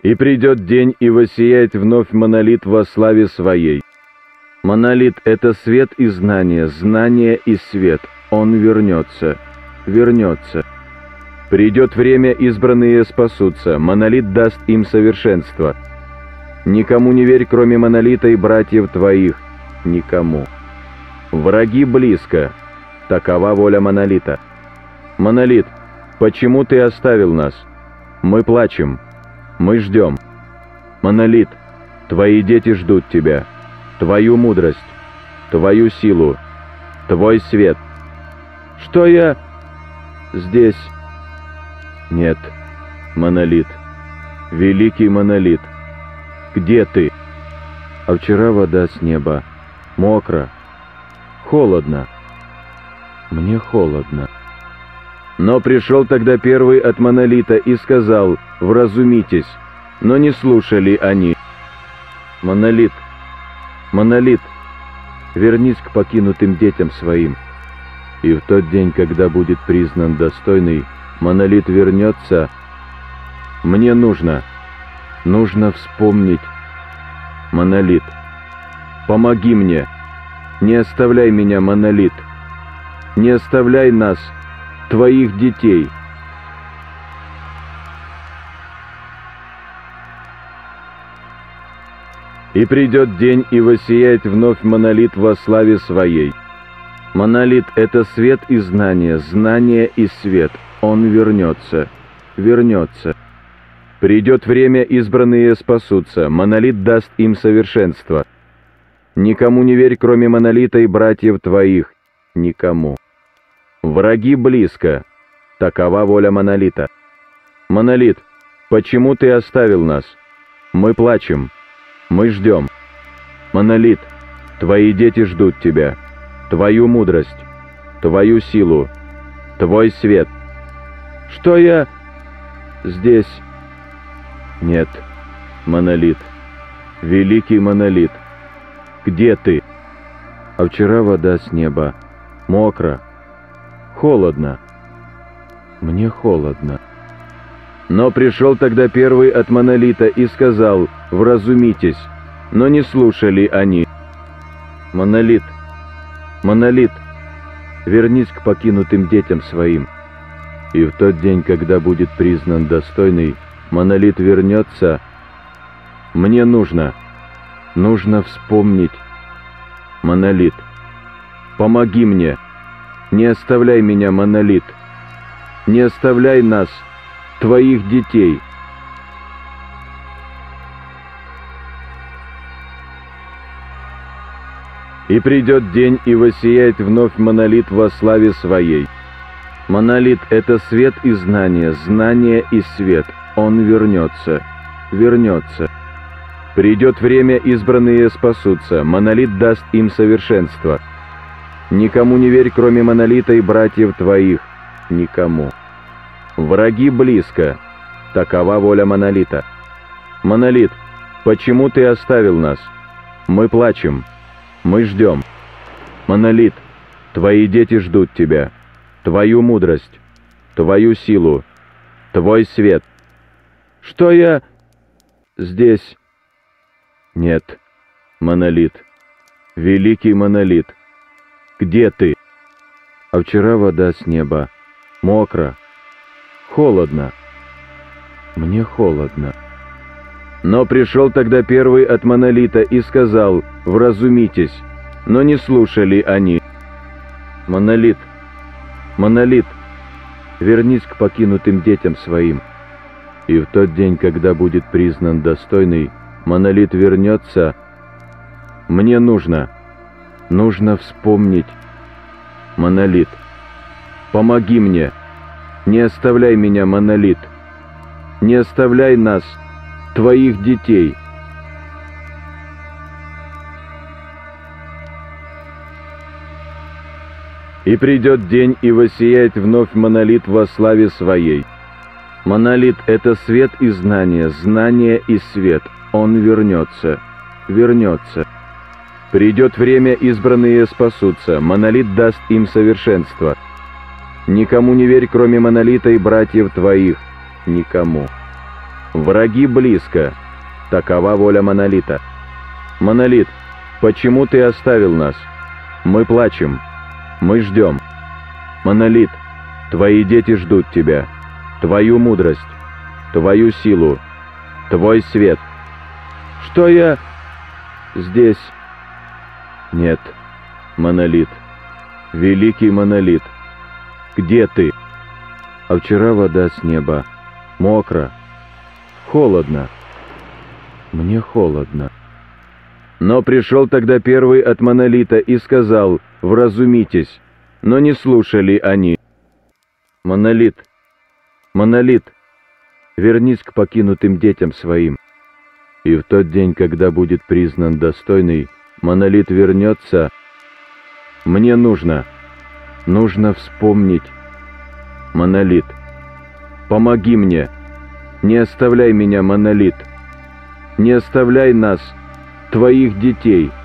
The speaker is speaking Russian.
И придет день, и воссияет вновь монолит во славе своей. Монолит — это свет и знание, знание и свет. Он вернется, вернется. Придет время, избранные спасутся, монолит даст им совершенство. Никому не верь, кроме монолита и братьев твоих, никому. Враги близко, такова воля монолита. Монолит, почему ты оставил нас? Мы плачем, мы ждем. Монолит, твои дети ждут тебя, твою мудрость, твою силу, твой свет. Что я здесь? Нет, монолит, великий монолит, где ты? А вчера вода с неба, мокро, холодно, мне холодно. Но пришел тогда первый от монолита и сказал: вразумитесь, но не слушали они. Монолит, монолит, вернись к покинутым детям своим. И в тот день, когда будет признан достойный, монолит вернется. Мне нужно вспомнить. Монолит, помоги мне, не оставляй меня, монолит, не оставляй нас, твоих детей. И придет день, и воссияет вновь монолит во славе своей. Монолит — это свет и знание, знание и свет. Он вернется, вернется. Придет время, избранные спасутся, монолит даст им совершенство. Никому не верь, кроме монолита и братьев твоих, никому. Враги близко, такова воля монолита. Монолит, почему ты оставил нас? Мы плачем, мы ждем. Монолит, твои дети ждут тебя, твою мудрость, твою силу, твой свет. Что я здесь? Нет, монолит, великий монолит, где ты? А вчера вода с неба, мокро, холодно, мне холодно. Но пришел тогда первый от монолита и сказал: вразумитесь, но не слушали они. Монолит, монолит, вернись к покинутым детям своим. И в тот день, когда будет признан достойный, монолит вернется. Мне нужно вспомнить. Монолит, помоги мне, не оставляй меня, монолит, не оставляй нас, твоих детей. И придет день, и воссияет вновь монолит во славе своей. Монолит — это свет и знание, знание и свет. Он вернется, вернется. Придет время, избранные спасутся, монолит даст им совершенство. Никому не верь, кроме монолита и братьев твоих, никому. Враги близко, такова воля монолита. Монолит, почему ты оставил нас? Мы плачем, мы ждем. Монолит, твои дети ждут тебя, твою мудрость, твою силу, твой свет. Что я здесь? Нет, монолит, великий монолит, где ты? А вчера вода с неба, мокро, холодно, мне холодно. Но пришел тогда первый от монолита и сказал: вразумитесь, но не слушали они. Монолит, монолит, вернись к покинутым детям своим. И в тот день, когда будет признан достойный, монолит вернется. Мне нужно вспомнить. Монолит, помоги мне, не оставляй меня, монолит, не оставляй нас, твоих детей. И придет день, и воссияет вновь монолит во славе своей. Монолит — это свет и знание, знание и свет. Он вернется, вернется. Придет время, избранные спасутся, монолит даст им совершенство. Никому не верь, кроме монолита и братьев твоих, никому. Враги близко. Такова воля Монолита. Монолит, почему ты оставил нас? Мы плачем. Мы ждем. Монолит, твои дети ждут тебя. Твою мудрость. Твою силу. Твой свет. Что я... здесь... Нет. Монолит. Великий Монолит. Где ты? А вчера вода с неба. Мокро. Холодно. Мне холодно. Но пришел тогда первый от Монолита и сказал: «Вразумитесь». Но не слушали они. Монолит, Монолит, вернись к покинутым детям своим. И в тот день, когда будет признан достойный, Монолит вернется. Мне нужно вспомнить. Монолит, помоги мне. Не оставляй меня, Монолит. Не оставляй нас, твоих детей.